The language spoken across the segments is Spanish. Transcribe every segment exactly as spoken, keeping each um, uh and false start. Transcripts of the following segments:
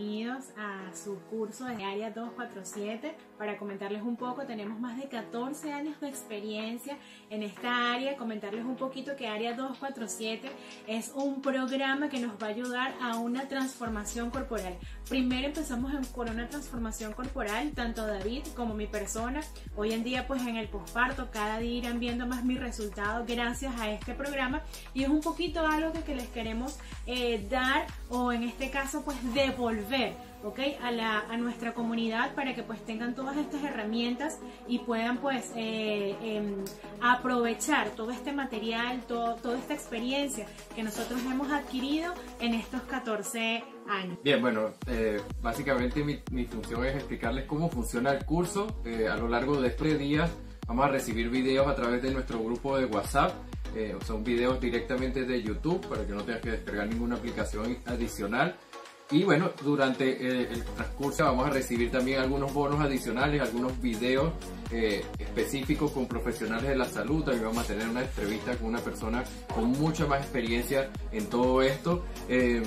bienvenidos a su curso de Área doscientos cuarenta y siete. Para comentarles un poco, tenemos más de catorce años de experiencia en esta área. Comentarles un poquito que Área doscientos cuarenta y siete es un programa que nos va a ayudar a una transformación corporal. Primero empezamos con una transformación corporal, tanto David como mi persona. Hoy en día, pues en el posparto, cada día irán viendo más mis resultados gracias a este programa, y es un poquito algo que, que les queremos eh, dar, o en este caso pues devolver, ¿ok? A, la, a nuestra comunidad, para que pues tengan todas estas herramientas y puedan pues eh, eh, aprovechar todo este material, todo, toda esta experiencia que nosotros hemos adquirido en estos catorce años. Bien, bueno, eh, básicamente mi, mi función es explicarles cómo funciona el curso. Eh, a lo largo de estos días vamos a recibir videos a través de nuestro grupo de WhatsApp. Eh, son videos directamente de YouTube para que no tengas que descargar ninguna aplicación adicional. Y bueno, durante eh, el transcurso vamos a recibir también algunos bonos adicionales, algunos videos eh, específicos con profesionales de la salud. También vamos a tener una entrevista con una persona con mucha más experiencia en todo esto. Eh,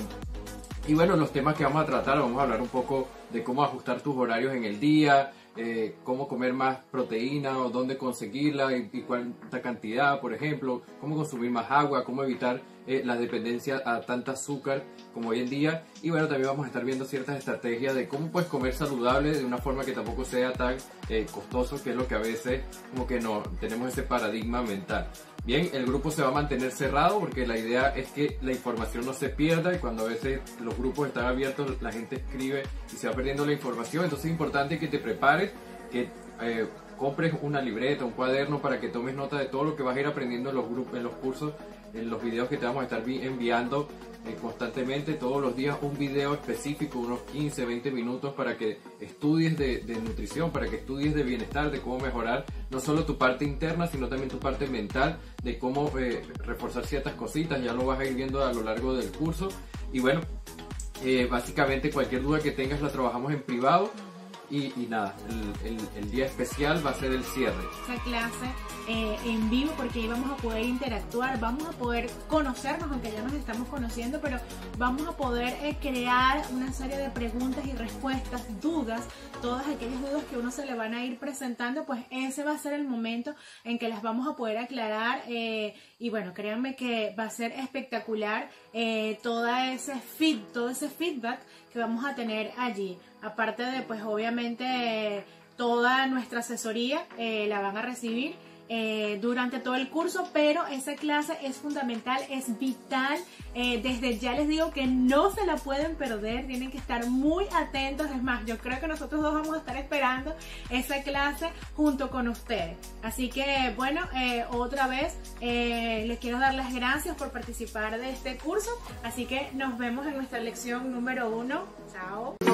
y bueno, los temas que vamos a tratar, vamos a hablar un poco de cómo ajustar tus horarios en el día, Eh, cómo comer más proteína o dónde conseguirla y, y cuánta cantidad, por ejemplo, cómo consumir más agua, cómo evitar eh, la dependencia a tanta azúcar como hoy en día. Y bueno, también vamos a estar viendo ciertas estrategias de cómo puedes comer saludable de una forma que tampoco sea tan eh, costoso, que es lo que a veces como que no tenemos ese paradigma mental. Bien, el grupo se va a mantener cerrado porque la idea es que la información no se pierda, y cuando a veces los grupos están abiertos la gente escribe y se va perdiendo la información. Entonces es importante que te prepares, que eh, compres una libreta, un cuaderno, para que tomes nota de todo lo que vas a ir aprendiendo en los grupos, en los cursos, en los videos que te vamos a estar enviando eh, constantemente. Todos los días un video específico, unos quince, veinte minutos, para que estudies de, de nutrición, para que estudies de bienestar, de cómo mejorar no solo tu parte interna, sino también tu parte mental, de cómo eh, reforzar ciertas cositas. Ya lo vas a ir viendo a lo largo del curso. Y bueno, eh, básicamente cualquier duda que tengas la trabajamos en privado. Y, y nada, el, el, el día especial va a ser el cierre. Esta clase eh, en vivo, porque ahí vamos a poder interactuar, vamos a poder conocernos, aunque ya nos estamos conociendo, pero vamos a poder eh, crear una serie de preguntas y respuestas, dudas, todas aquellas dudas que uno se le van a ir presentando, pues ese va a ser el momento en que las vamos a poder aclarar. Eh, y bueno, créanme que va a ser espectacular eh, toda ese feed, todo ese feedback que vamos a tener allí. Aparte de, pues obviamente, eh, toda nuestra asesoría eh, la van a recibir eh, durante todo el curso, pero esa clase es fundamental, es vital. Eh, desde ya les digo que no se la pueden perder, tienen que estar muy atentos. Es más, yo creo que nosotros dos vamos a estar esperando esa clase junto con ustedes. Así que bueno, eh, otra vez eh, les quiero dar las gracias por participar de este curso. Así que nos vemos en nuestra lección número uno. Chao.